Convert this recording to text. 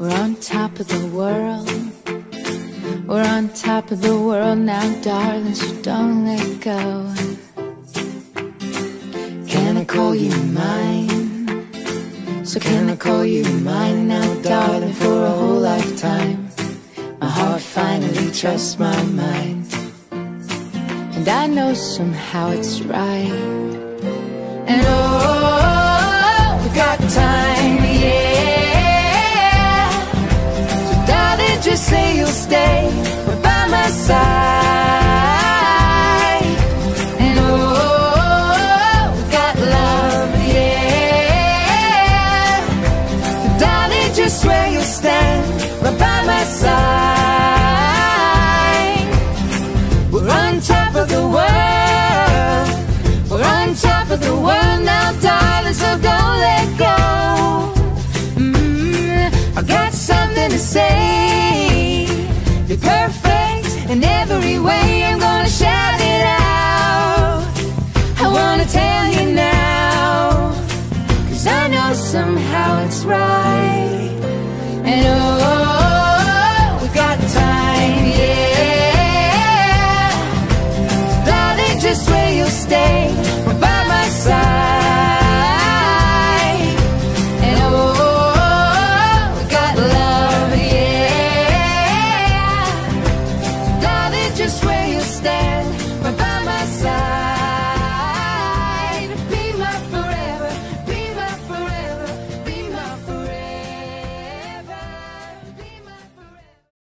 We're on top of the world. We're on top of the world now, darling, so don't let go. Can I call you mine? So can I call you mine now, darling, for a whole lifetime? My heart finally trusts my mind, and I know somehow it's right. And oh, we got time, yeah. So darling, just say you'll stay right by my side. And oh, we got love, yeah. So darling, just swear you'll stand right by my side. We're on top of the world. We're on top of the world now, darling, so don't let go. I got something to say. You're perfect in every way. I'm gonna shout it out. I wanna tell you now, 'cause I know somehow it's right.